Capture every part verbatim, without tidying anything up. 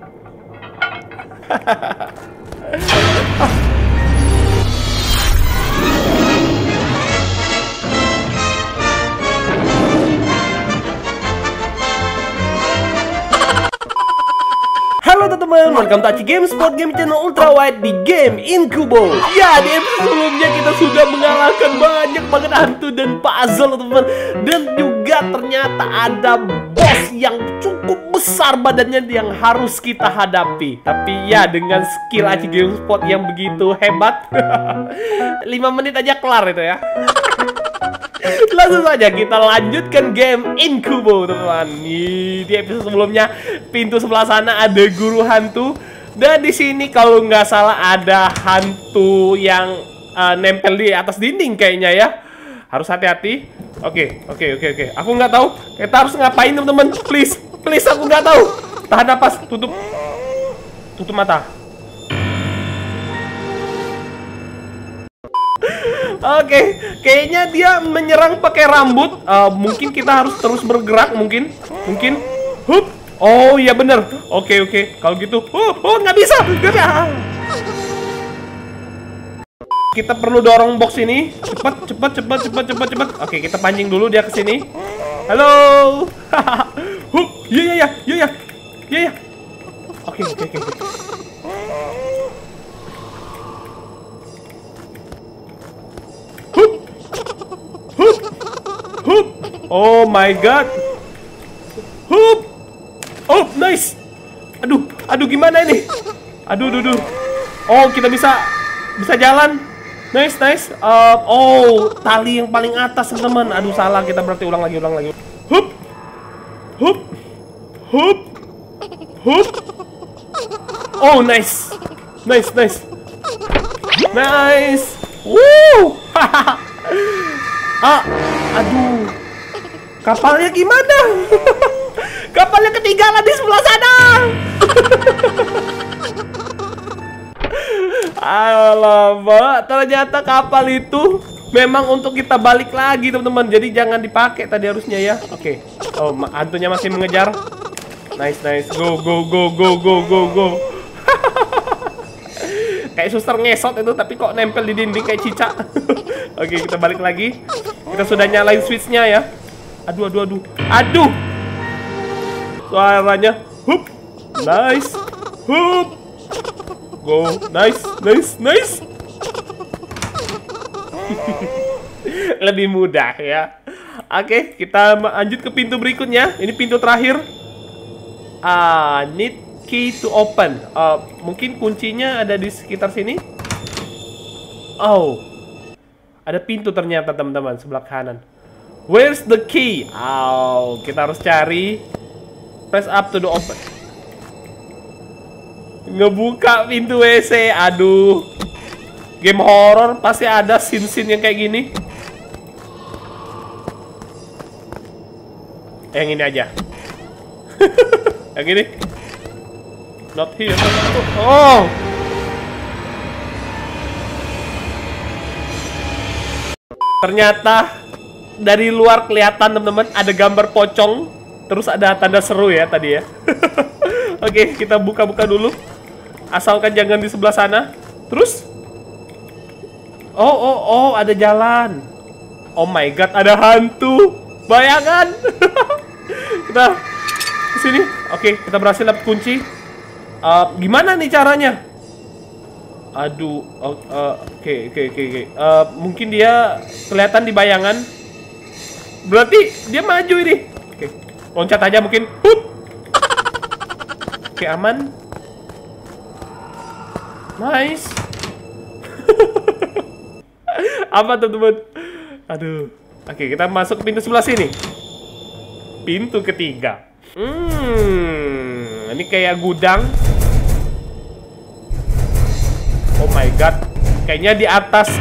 Halo teman-teman, welcome to Aci Gamespot, game channel ultra wide di game Incubo. Ya, di episode sebelumnya kita sudah mengalahkan banyak banget hantu dan puzzle teman-teman. Dan juga ternyata ada boss yang cukup besar badannya yang harus kita hadapi. Tapi ya dengan skill Aci Gamespot yang begitu hebat, lima menit aja kelar itu ya. Langsung saja kita lanjutkan game Incubo teman-teman. Di episode sebelumnya pintu sebelah sana ada guru hantu, dan di sini kalau nggak salah ada hantu yang uh, nempel di atas dinding kayaknya ya. Harus hati-hati. Oke, oke, oke, oke. Aku nggak tahu kita harus ngapain teman-teman. Please, please aku nggak tahu. Tahan napas, tutup, tutup mata. Oke, okay, kayaknya dia menyerang pakai rambut. Uh, mungkin kita harus terus bergerak, mungkin, mungkin. Hup. Oh iya bener. Oke okay, oke. Okay. Kalau gitu, oh oh nggak bisa, nggak bisa. Kita perlu dorong box ini. Cepat, cepat, cepat, cepat, cepat, cepat. Oke, okay, kita pancing dulu dia ke sini. Halo. Hup. Iya iya iya iya iya iya. Oke oke oke. Hup. Oh my god. Hup. Oh nice. Aduh, aduh gimana ini? Aduh, aduh, aduh. Oh kita bisa bisa jalan. Nice, nice. Uh, oh tali yang paling atas teman-teman. Aduh salah, kita berarti ulang lagi, ulang lagi. Hup. Hup. Hup. Hup. Oh nice. Nice, nice. Nice. Woo. Ah, aduh, kapalnya gimana? Kapalnya ketinggalan di sebelah sana. Alamak, ternyata kapal itu memang untuk kita balik lagi teman-teman. Jadi jangan dipakai tadi harusnya ya. Oke, okay. Oh hantunya masih mengejar. Nice, nice. Go, go, go, go, go, go, go. Kayak suster ngesot itu, tapi kok nempel di dinding kayak cicak. Oke, kita balik lagi. Kita sudah nyalain switchnya ya. Aduh, aduh, aduh. Aduh. Suaranya. Hup. Nice. Hup. Go. Nice, nice, nice. Lebih mudah ya. Oke, kita lanjut ke pintu berikutnya. Ini pintu terakhir. Ah, need key to open. Uh, mungkin kuncinya ada di sekitar sini. Oh, ada pintu ternyata teman-teman sebelah kanan. Where's the key? Oh, kita harus cari. Press up to the open. Ngebuka pintu W C. Aduh, game horror pasti ada scene-scene yang kayak gini. Yang ini aja. Yang ini. Not here. Oh. Ternyata dari luar kelihatan teman-teman ada gambar pocong, terus ada tanda seru ya tadi ya. Oke, kita buka-buka dulu. Asalkan jangan di sebelah sana. Terus Oh, oh, oh, ada jalan. Oh my god, ada hantu. Bayangan. Kita ke sini. Oke, kita berhasil dapat kunci. Uh, gimana nih caranya? Aduh, oke, oke, oke, oke. Mungkin dia kelihatan di bayangan. Berarti dia maju ini. Oke, loncat aja mungkin. Hup. Oke, aman. Nice. Apa teman-teman? Aduh. Oke, kita masuk ke pintu sebelah sini. Pintu ketiga. Hmm, ini kayak gudang. Oh my god, kayaknya di atas.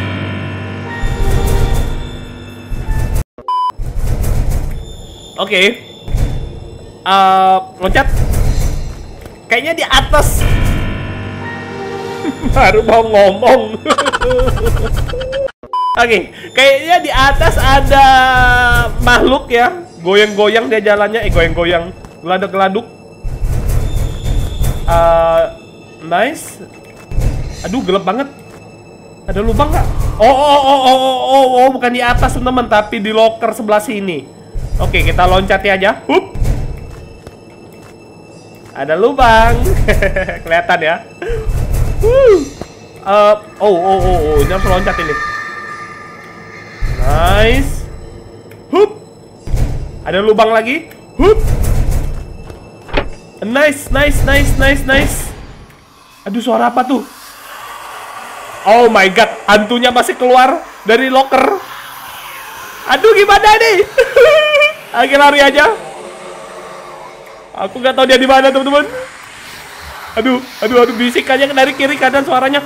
Oke, okay. uh, loncat. Kayaknya di atas. Baru mau ngomong. Oke, okay. Kayaknya di atas ada makhluk ya. Goyang-goyang dia jalannya. Eh, goyang-goyang. Geladuk-geladuk. Uh, nice. Aduh, gelap banget. Ada lubang nggak? Oh, oh, oh, oh, oh, oh, oh, bukan di atas teman-teman, tapi di locker sebelah sini. Oke, kita loncati aja. Hup. Ada lubang. Kelihatan ya. Uh, oh, oh, oh, oh, ini harus loncat ini. Nice. Hup. Ada lubang lagi. Hup. Nice, nice, nice, nice, nice. Aduh, suara apa tuh? Oh my god, hantunya masih keluar dari locker. Aduh, gimana nih? Oke, lari aja. Aku nggak tahu dia di mana, teman-teman. Aduh, aduh, aduh, bisikannya dari kiri kanan suaranya.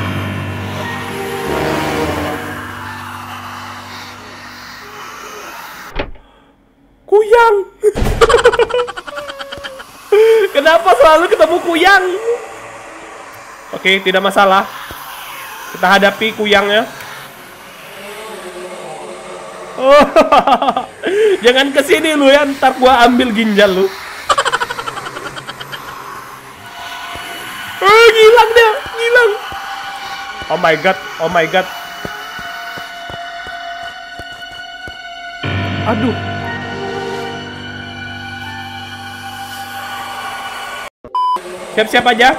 Kuyang. Kenapa selalu ketemu kuyang? Oke, tidak masalah. Kita hadapi kuyangnya. Oh, jangan kesini lu ya, ntar gua ambil ginjal lu. Oh, hilang dia, hilang. Oh my god, oh my god. Aduh. Siap-siap aja.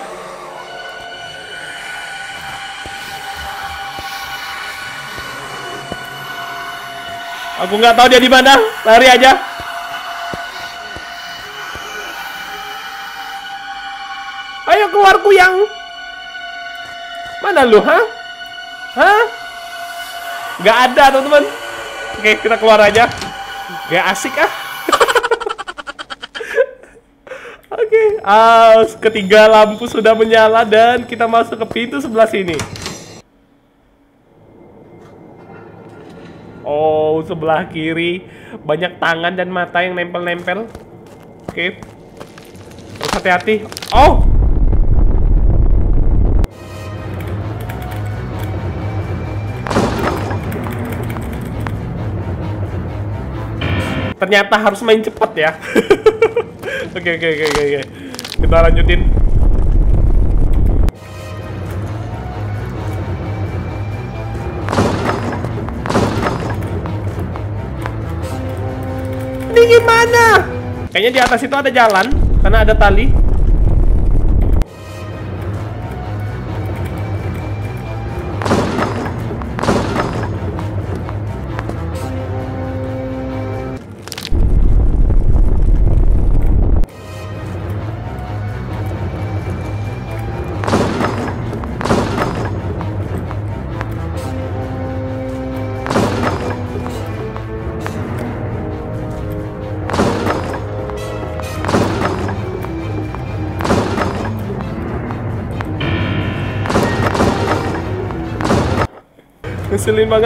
Aku nggak tahu dia di mana. Lari aja. Ayo keluar kuyang. Mana lu, ha? Hah? Nggak ada, teman-teman. Oke, kita keluar aja. Gak asik ah. Oke, uh, ketiga lampu sudah menyala dan kita masuk ke pintu sebelah sini. Oh, sebelah kiri banyak tangan dan mata yang nempel-nempel. Oke, harus hati-hati. Oh, ternyata harus main cepat ya. Oke, oke, oke, oke. Kita lanjutin. Ini gimana? Kayaknya di atas itu ada jalan, karena ada tali. Ngeselin banget.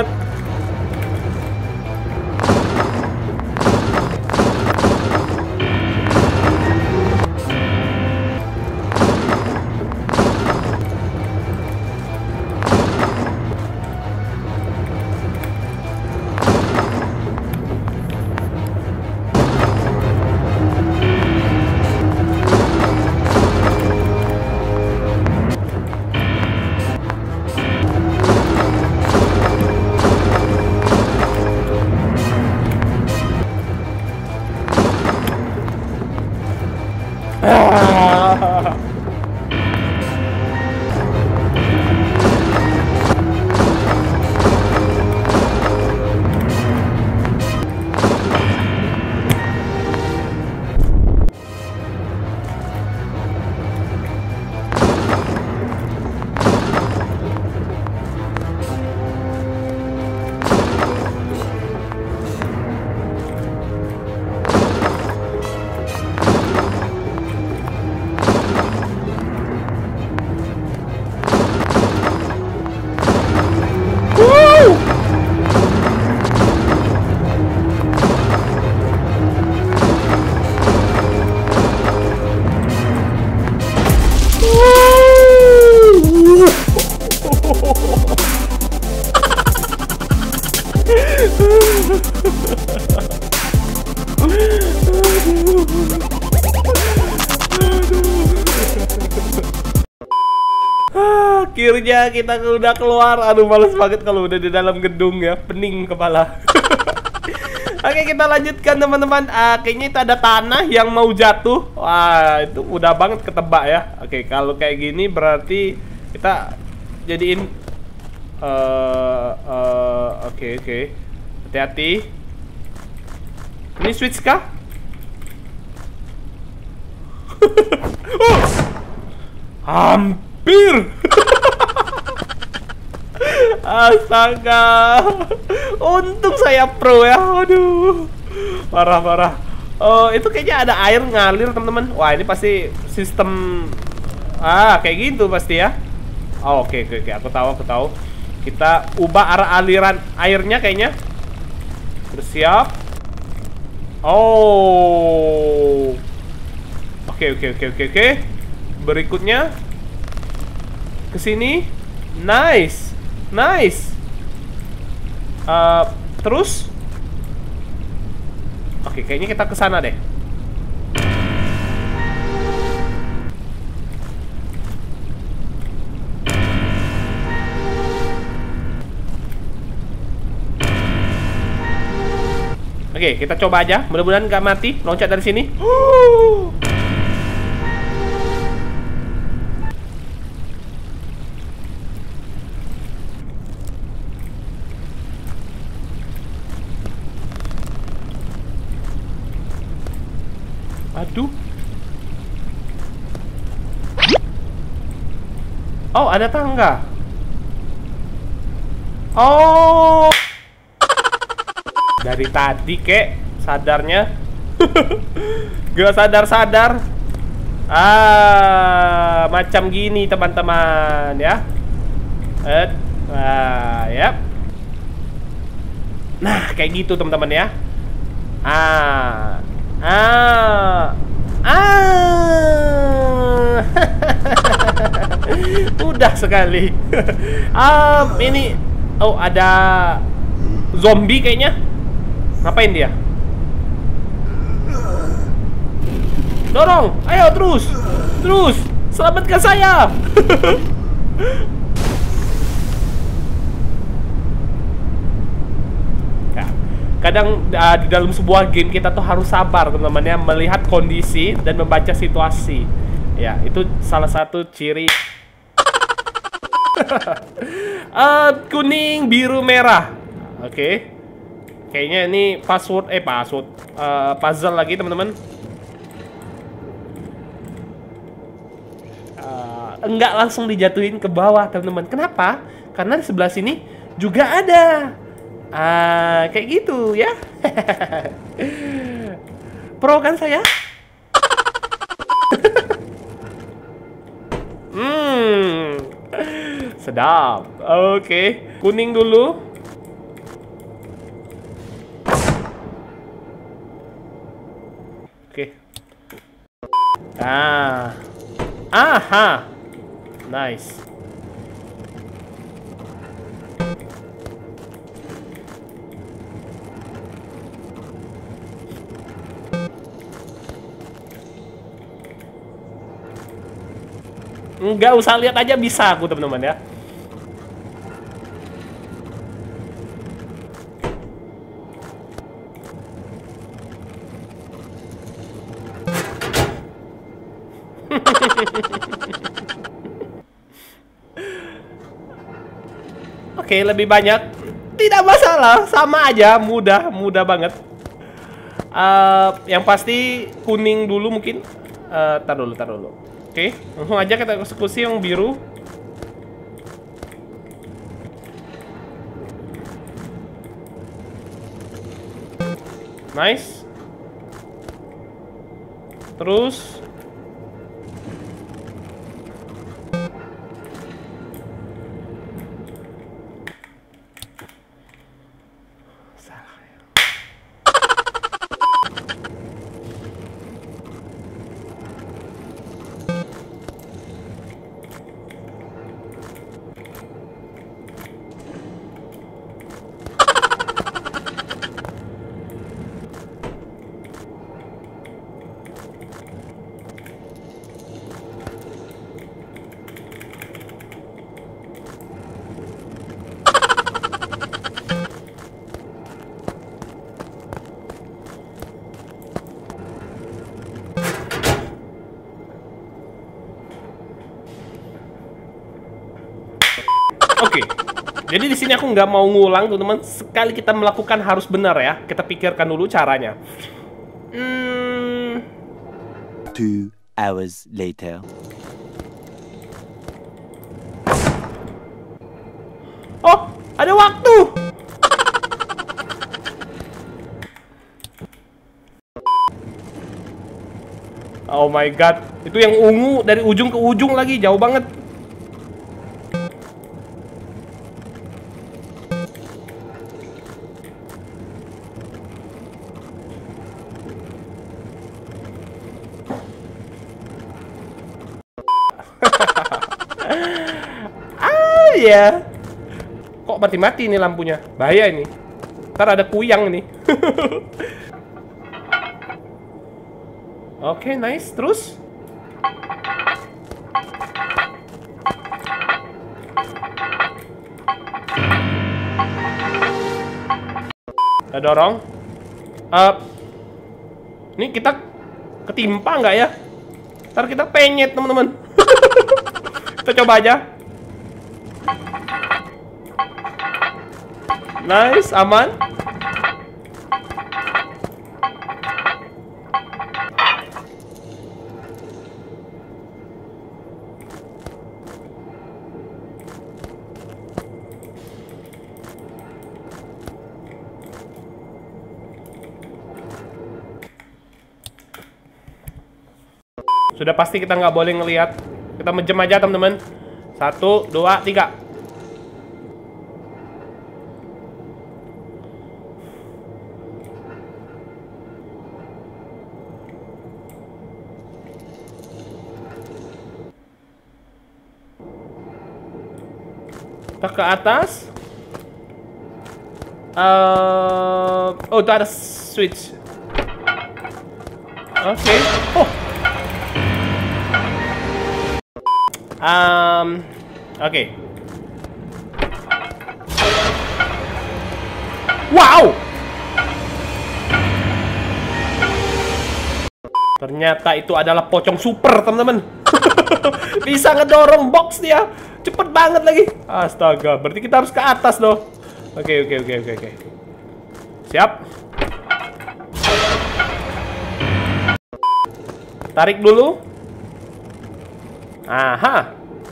Akhirnya kita udah keluar. Aduh, males banget kalau udah di dalam gedung ya, pening kepala. Oke, kita lanjutkan teman-teman. uh, Kayaknya itu ada tanah yang mau jatuh. Wah, itu udah banget ketebak ya. Oke, kalau kayak gini berarti kita jadiin uh, uh, Oke, oke. Hati-hati. Ini switch kah? Oh! Hampir. Astaga. Untung saya pro ya. Aduh. Parah-parah. Oh, itu kayaknya ada air ngalir, teman-teman. Wah, ini pasti sistem. Ah, kayak gitu pasti ya. Oh, oke, oke, oke. Aku tahu, aku tahu. Kita ubah arah aliran airnya kayaknya. Bersiap. Oh. Oke, oke, oke, oke, oke. Berikutnya ke sini. Nice. Nice. Uh, terus. Oke, kayaknya kita ke sana deh. Oke, kita coba aja. Mudah-mudahan nggak mati. Loncat dari sini. Aduh. Oh, ada tangga. Oh. Dari tadi kek sadarnya. Gak sadar-sadar. Ah, macam gini teman-teman ya. Eh, ah, ya. Nah, kayak gitu teman-teman ya. Ah. Ah. Ah. Mudah sekali. um, ini oh, ada zombie kayaknya. Ngapain dia? Dorong, ayo terus. Terus, selamatkan saya. Kadang uh, di dalam sebuah game kita tuh harus sabar teman-teman ya, melihat kondisi dan membaca situasi. Ya, itu salah satu ciri. uh, Kuning, biru, merah. Oke. Okay. Kayaknya ini password eh password uh, puzzle lagi teman-teman. Uh, enggak langsung dijatuhin ke bawah teman-teman. Kenapa? Karena di sebelah sini juga ada. Ah, kayak gitu ya. Pro kan saya? Hmm, sedap. Oke, okay. Kuning dulu. Oke. Okay. Ah, aha, nice. Nggak usah lihat aja bisa aku teman-teman ya. Oke, lebih banyak tidak masalah, sama aja, mudah, mudah banget. Uh, yang pasti kuning dulu mungkin. Uh, tar dulu, tar dulu. Oke, langsung aja kita eksekusi yang biru. Nice. Terus Oke. Jadi di sini aku nggak mau ngulang, teman-teman. Sekali kita melakukan harus benar ya. Kita pikirkan dulu caranya. Hmm. Two hours later. Oh, ada waktu. Oh my god, itu yang ungu dari ujung ke ujung lagi, jauh banget. Ah ya. Kok mati-mati ini lampunya? Bahaya ini. Ntar ada kuyang ini. Oke, okay, nice. Terus? Kita dorong. Uh, ini kita ketimpa nggak ya? Ntar kita penyet, teman-teman. Kita coba aja. Nice, aman. Sudah pasti kita nggak boleh ngelihat. Kita menjem aja, teman-teman. Satu, dua, tiga. Kita ke atas. Uh, oh, itu ada switch. Oke. Okay. Oh. Um, oke. Okay. Wow. Ternyata itu adalah pocong super, teman-teman. Bisa ngedorong box dia. Cepet banget lagi. Astaga, berarti kita harus ke atas loh. Oke, oke, oke, oke, oke. Siap. Tarik dulu. Aha.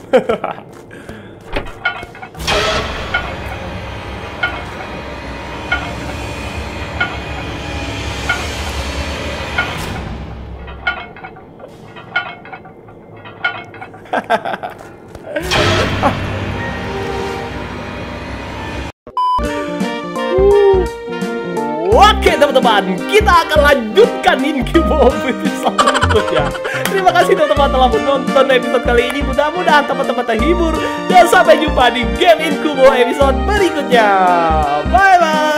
Oke teman-teman, kita akan lanjutkan Incubo episode berikutnya. Terima kasih teman-teman telah menonton episode kali ini. Mudah-mudahan teman-teman terhibur. Dan sampai jumpa di game Incubo episode berikutnya. Bye-bye.